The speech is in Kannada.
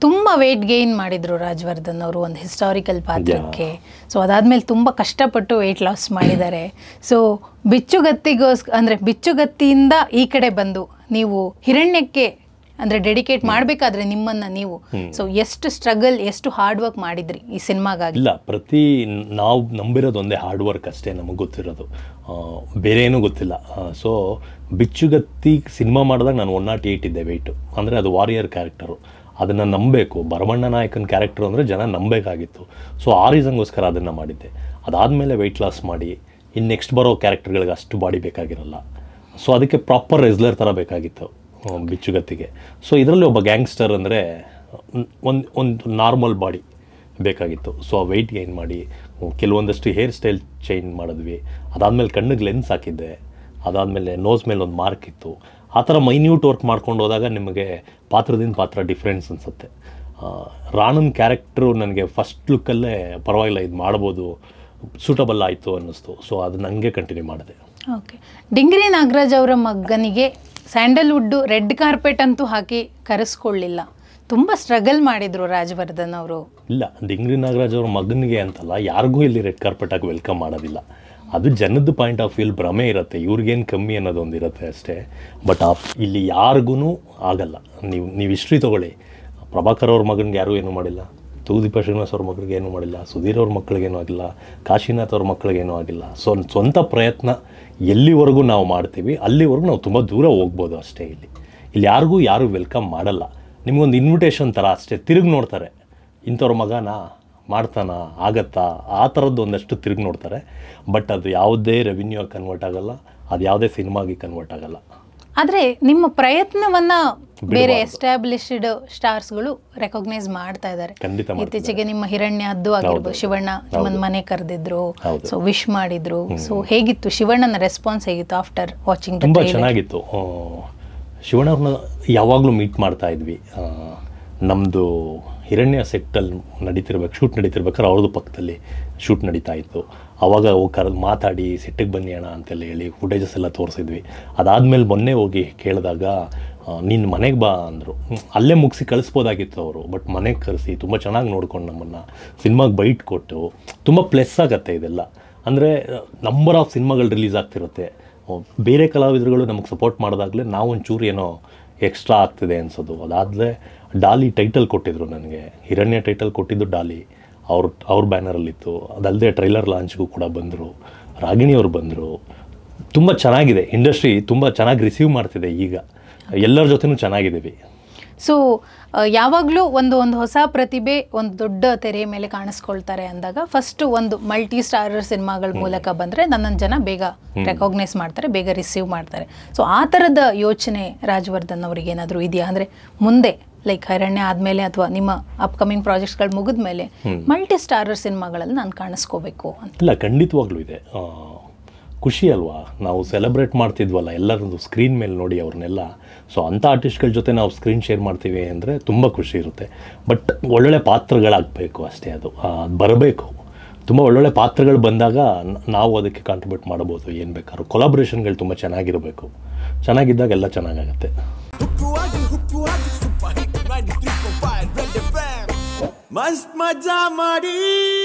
ತುಂಬ ವೆಯ್ಟ್ ಗೇನ್ ಮಾಡಿದರು ರಾಜವರ್ಧನ್ ಅವರು ಒಂದು ಹಿಸ್ಟಾರಿಕಲ್ ಪಾತ್ರಕ್ಕೆ. ಸೊ ಅದಾದಮೇಲೆ ತುಂಬ ಕಷ್ಟಪಟ್ಟು ವೆಯ್ಟ್ ಲಾಸ್ ಮಾಡಿದ್ದಾರೆ. ಸೊ ಬಿಚ್ಚುಗತ್ತಿಯಿಂದ ಈ ಕಡೆ ಬಂದು ನೀವು ಹಿರಣ್ಯಕ್ಕೆ ಅಂದರೆ ಡೆಡಿಕೇಟ್ ಮಾಡಬೇಕಾದ್ರೆ ನಿಮ್ಮನ್ನು ನೀವು ಸೊ ಎಷ್ಟು ಸ್ಟ್ರಗಲ್, ಎಷ್ಟು ಹಾರ್ಡ್ ವರ್ಕ್ ಮಾಡಿದ್ರಿ ಈ ಸಿನಿಮಾಗಾಗಿ? ಇಲ್ಲ, ನಾವು ನಂಬಿರೋದು ಒಂದೇ ಹಾರ್ಡ್ ವರ್ಕ್ ಅಷ್ಟೇ ನಮಗೆ ಗೊತ್ತಿರೋದು, ಬೇರೆ ಏನೂ ಗೊತ್ತಿಲ್ಲ. ಸೊ ಬಿಚ್ಚುಗತ್ತಿ ಸಿನಿಮಾ ಮಾಡಿದಾಗ ನಾನು 108 ಇದ್ದೆ ವೆಯ್ಟು. ಅಂದರೆ ಅದು ವಾರಿಯರ್ ಕ್ಯಾರೆಕ್ಟರು, ಅದನ್ನು ನಂಬಬೇಕು. ಭರಮಣ್ಣ ನಾಯಕನ ಕ್ಯಾರೆಕ್ಟರ್ ಅಂದರೆ ಜನ ನಂಬಬೇಕಾಗಿತ್ತು. ಸೊ ಆ ರೀಸನ್ಗೋಸ್ಕರ ಅದನ್ನು ಮಾಡಿದ್ದೆ. ಅದಾದಮೇಲೆ ವೆಯ್ಟ್ ಲಾಸ್ ಮಾಡಿ ಇನ್ನು ನೆಕ್ಸ್ಟ್ ಬರೋ ಕ್ಯಾರೆಕ್ಟರ್ಗಳಿಗೆ ಅಷ್ಟು ಬಾಡಿ ಬೇಕಾಗಿರಲ್ಲ. ಸೊ ಅದಕ್ಕೆ ಪ್ರಾಪರ್ ರೆಸ್ಲರ್ ಥರ ಬೇಕಾಗಿತ್ತು ಬಿಚ್ಚುಗತ್ತಿಗೆ. ಸೊ ಇದರಲ್ಲಿ ಒಬ್ಬ ಗ್ಯಾಂಗ್ಸ್ಟರ್ ಅಂದರೆ ಒಂದು ನಾರ್ಮಲ್ ಬಾಡಿ ಬೇಕಾಗಿತ್ತು. ಸೊ ಆ ವೆಯ್ಟ್ ಗೈನ್ ಮಾಡಿ ಕೆಲವೊಂದಷ್ಟು ಹೇರ್ ಸ್ಟೈಲ್ ಚೇಂಜ್ ಮಾಡಿದ್ವಿ. ಅದಾದಮೇಲೆ ಕಣ್ಣಿಗೆ ಲೆನ್ಸ್ ಹಾಕಿದ್ದೆ. ಅದಾದಮೇಲೆ ನೋಸ್ ಮೇಲೆ ಒಂದು ಮಾರ್ಕ್ ಇತ್ತು. ಆ ಥರ ಮೈನ್ಯೂಟ್ ವರ್ಕ್ ಮಾಡ್ಕೊಂಡು ಹೋದಾಗ ನಿಮಗೆ ಪಾತ್ರದಿಂದ ಪಾತ್ರ ಡಿಫ್ರೆನ್ಸ್ ಅನಿಸುತ್ತೆ. ರಾಣನ್ ಕ್ಯಾರೆಕ್ಟ್ರು ನನಗೆ ಫಸ್ಟ್ ಲುಕ್ಕಲ್ಲೇ ಪರವಾಗಿಲ್ಲ, ಇದು ಮಾಡ್ಬೋದು, ಸೂಟಬಲ್ ಆಯಿತು ಅನ್ನಿಸ್ತು. ಸೊ ಅದನ್ನ ಹಂಗೆ ಕಂಟಿನ್ಯೂ ಮಾಡಿದೆ. ಓಕೆ. ಡಿಂಗ್ರಿ ನಾಗರಾಜ್ ಅವರ ಮಗನಿಗೆ ಸ್ಯಾಂಡಲ್ವುಡ್ಡು ರೆಡ್ ಕಾರ್ಪೆಟ್ ಅಂತೂ ಹಾಕಿ ಕರೆಸ್ಕೊಳ್ಳಿಲ್ಲ, ತುಂಬ ಸ್ಟ್ರಗಲ್ ಮಾಡಿದರು ರಾಜವರ್ಧನ್ ಅವರು. ಇಲ್ಲ, ಡಿಂಗ್ರಿ ನಾಗರಾಜ್ ಅವ್ರ ಮಗನಿಗೆ ಅಂತಲ್ಲ, ಯಾರಿಗೂ ಇಲ್ಲಿ ರೆಡ್ ಕಾರ್ಪೆಟ್ ಆಗಿ ವೆಲ್ಕಮ್ ಮಾಡೋದಿಲ್ಲ. ಅದು ಜನದ ಪಾಯಿಂಟ್ ಆಫ್ ವ್ಯೂಲ್ ಭ್ರಮೆ ಇರುತ್ತೆ, ಇವ್ರಿಗೇನು ಕಮ್ಮಿ ಅನ್ನೋದೊಂದು ಇರುತ್ತೆ ಅಷ್ಟೇ. ಬಟ್ ಇಲ್ಲಿ ಯಾರಿಗೂ ಆಗಲ್ಲ. ನೀವು ಹಿಸ್ಟ್ರಿ ತೊಗೊಳ್ಳಿ, ಪ್ರಭಾಕರ್ ಅವ್ರ ಮಗನಿಗೆ ಯಾರೂ ಏನೂ ಮಾಡಿಲ್ಲ, ತೂದೀಪ ಶ್ರೀನಿವಾಸ್ ಅವ್ರ ಮಕ್ಕಳಿಗೆ ಏನೂ ಮಾಡಿಲ್ಲ, ಸುಧೀರ್ ಅವ್ರ ಮಕ್ಕಳಿಗೇನೂ ಆಗಿಲ್ಲ, ಕಾಶಿನಾಥ್ ಅವ್ರ ಮಕ್ಕಳಿಗೇನೂ ಆಗಿಲ್ಲ. ಸೊ ಸ್ವಂತ ಪ್ರಯತ್ನ ಎಲ್ಲಿವರೆಗೂ ನಾವು ಮಾಡ್ತೀವಿ ಅಲ್ಲಿವರೆಗೂ ನಾವು ತುಂಬ ದೂರ ಹೋಗ್ಬೋದು ಅಷ್ಟೇ. ಇಲ್ಲಿ ಯಾರೂ ವೆಲ್ಕಮ್ ಮಾಡಲ್ಲ. ನಿಮಗೊಂದು ಇನ್ವಿಟೇಷನ್ ಥರ ಅಷ್ಟೇ, ತಿರುಗಿ ನೋಡ್ತಾರೆ, ಇಂಥವ್ರ ಮಗನ ಮಾಡ್ತಾನಾ, ಆಗತ್ತಾ, ಆ ಥರದ್ದು ಒಂದಷ್ಟು ತಿರುಗಿ ನೋಡ್ತಾರೆ. ಬಟ್ ಅದು ಯಾವುದೇ ರೆವಿನ್ಯೂ ಕನ್ವರ್ಟ್ ಆಗಲ್ಲ, ಅದು ಯಾವುದೇ ಸಿನಿಮಾಗಿ ಕನ್ವರ್ಟ್ ಆಗಲ್ಲ. ಆದರೆ ನಿಮ್ಮ ಪ್ರಯತ್ನವನ್ನು ಬೇರೆ ಎಸ್ಟಾಬ್ಲಿಷ್ಡ್ ಸ್ಟಾರ್ಸ್ಗಳು ರೆಕಗ್ನೈಸ್ ಮಾಡ್ತಾ ಇದ್ದಾರೆ. ಇತ್ತೀಚೆಗೆ ನಿಮ್ಮ ಹಿರಣ್ಯದ್ದು ಆಗಿರ್ಬೋದು, ಶಿವಣ್ಣ ನಿಮ್ಮನ್ನ ಮನೆ ಕರೆದಿದ್ರು, ಸೊ ವಿಶ್ ಮಾಡಿದ್ರು. ಸೊ ಹೇಗಿತ್ತು ಶಿವಣ್ಣನ ರೆಸ್ಪಾನ್ಸ್, ಹೇಗಿತ್ತು ಆಫ್ಟರ್ ವಾಚಿಂಗ್? ತುಂಬ ಚೆನ್ನಾಗಿತ್ತು. ಶಿವಣ್ಣ ಅವ್ರನ್ನ ಯಾವಾಗಲೂ ಮೀಟ್ ಮಾಡ್ತಾ ಇದ್ವಿ. ನಮ್ಮದು ಹಿರಣ್ಯ ಸೆಟ್ಟಲ್ಲಿ ಶೂಟ್ ನಡೀತಿರ್ಬೇಕಾದ್ರೆ ಅವ್ರದ್ದು ಪಕ್ಕದಲ್ಲಿ ಶೂಟ್ ನಡೀತಾ ಇತ್ತು. ಆವಾಗ ಕರೆದು ಮಾತಾಡಿ ಸೆಟ್ಟಿಗೆ ಬನ್ನಿ ಅಣ್ಣ ಅಂತೆಲ್ಲ ಹೇಳಿ ಫುಟೇಜಸ್ ಎಲ್ಲ ತೋರಿಸಿದ್ವಿ. ಅದಾದಮೇಲೆ ಮೊನ್ನೆ ಹೋಗಿ ಕೇಳಿದಾಗ ನೀನು ಮನೆಗೆ ಬಾ ಅಂದರು. ಅಲ್ಲೇ ಮುಗಿಸಿ ಕಳಿಸ್ಬೋದಾಗಿತ್ತು ಅವರು, ಬಟ್ ಮನೆಗೆ ಕರೆಸಿ ತುಂಬ ಚೆನ್ನಾಗಿ ನೋಡ್ಕೊಂಡು ನಮ್ಮನ್ನು ಸಿನಿಮಾಗೆ ಬೈಟ್ ಕೊಟ್ಟು ತುಂಬ ಪ್ಲಸ್ ಆಗುತ್ತೆ ಇದೆಲ್ಲ. ಅಂದರೆ ನಂಬರ್ ಆಫ್ ಸಿನಿಮಾಗಳು ರಿಲೀಸ್ ಆಗ್ತಿರುತ್ತೆ, ಬೇರೆ ಕಲಾವಿದರುಗಳು ನಮಗೆ ಸಪೋರ್ಟ್ ಮಾಡಿದಾಗಲೇ ನಾವು ಒಂಚೂರು ಏನೋ ಎಕ್ಸ್ಟ್ರಾ ಆಗ್ತಿದೆ ಅನ್ಸೋದು. ಅದಾದಲೇ ಡಾಲಿ ಟೈಟಲ್ ಕೊಟ್ಟಿದ್ರು ನನಗೆ, ಹಿರಣ್ಯ ಟೈಟಲ್ ಕೊಟ್ಟಿದ್ದು ಡಾಲಿ ಅವ್ರ ಬ್ಯಾನರಲ್ಲಿತ್ತು. ಅದಲ್ಲದೆ ಟ್ರೈಲರ್ ಲಾಂಚ್ಗೂ ಕೂಡ ಬಂದರು, ರಾಗಿಣಿಯವರು ಬಂದರು. ತುಂಬ ಚೆನ್ನಾಗಿದೆ, ಇಂಡಸ್ಟ್ರಿ ತುಂಬ ಚೆನ್ನಾಗಿ ರಿಸೀವ್ ಮಾಡ್ತಿದೆ. ಈಗ ಎಲ್ಲರ ಜೊತೆನೂ ಚೆನ್ನಾಗಿದ್ದೀವಿ. ಸೊ ಯಾವಾಗಲೂ ಒಂದು ಹೊಸ ಪ್ರತಿಭೆ ಒಂದು ದೊಡ್ಡ ತೆರೆಯ ಮೇಲೆ ಕಾಣಿಸ್ಕೊಳ್ತಾರೆ ಅಂದಾಗ ಫಸ್ಟು ಒಂದು ಮಲ್ಟಿ ಸ್ಟಾರರ್ ಸಿನಿಮಾಗಳ ಮೂಲಕ ಬಂದರೆ ನನ್ನನ್ನು ಜನ ಬೇಗ ರೆಕಾಗ್ನೈಸ್ ಮಾಡ್ತಾರೆ, ಬೇಗ ರಿಸೀವ್ ಮಾಡ್ತಾರೆ. ಸೊ ಆ ಥರದ ಯೋಚನೆ ರಾಜವರ್ಧನ್ ಅವ್ರಿಗೆ ಏನಾದರೂ ಇದೆಯಾ? ಅಂದರೆ ಮುಂದೆ ಲೈಕ್ ಹಿರಣ್ಯ ಆದಮೇಲೆ ಅಥವಾ ನಿಮ್ಮ ಅಪ್ಕಮಿಂಗ್ ಪ್ರಾಜೆಕ್ಟ್ಸ್ಗಳು ಮುಗಿದ ಮೇಲೆ ಮಲ್ಟಿ ಸ್ಟಾರರ್ ಸಿನಿಮಾಗಳಲ್ಲಿ ನಾನು ಕಾಣಿಸ್ಕೋಬೇಕು ಅಂತ? ಇಲ್ಲ, ಖಂಡಿತವಾಗ್ಲೂ ಇದೆ. ಖುಷಿ ಅಲ್ವಾ, ನಾವು ಸೆಲೆಬ್ರೇಟ್ ಮಾಡ್ತಿದ್ವಲ್ಲ ಎಲ್ಲರದ್ದು ಸ್ಕ್ರೀನ್ ಮೇಲೆ ನೋಡಿ ಅವ್ರನ್ನೆಲ್ಲ. ಸೊ ಅಂಥ ಆರ್ಟಿಸ್ಟ್ಗಳ ಜೊತೆ ನಾವು ಸ್ಕ್ರೀನ್ ಶೇರ್ ಮಾಡ್ತೀವಿ ಅಂದರೆ ತುಂಬ ಖುಷಿ ಇರುತ್ತೆ. ಬಟ್ ಒಳ್ಳೊಳ್ಳೆ ಪಾತ್ರಗಳಾಗಬೇಕು ಅಷ್ಟೇ, ಅದು ಬರಬೇಕು. ತುಂಬ ಒಳ್ಳೊಳ್ಳೆ ಪಾತ್ರಗಳು ಬಂದಾಗ ನಾವು ಅದಕ್ಕೆ ಕಾಂಟ್ರಿಬ್ಯೂಟ್ ಮಾಡ್ಬೋದು. ಏನು ಬೇಕಾದ್ರೂ ಕೊಲಾಬ್ರೇಷನ್ಗಳು ತುಂಬ ಚೆನ್ನಾಗಿರಬೇಕು. ಚೆನ್ನಾಗಿದ್ದಾಗ ಎಲ್ಲ ಚೆನ್ನಾಗಾಗತ್ತೆ. ಮಸ್ತ್ ಮಜಾ ಮಾಡಿ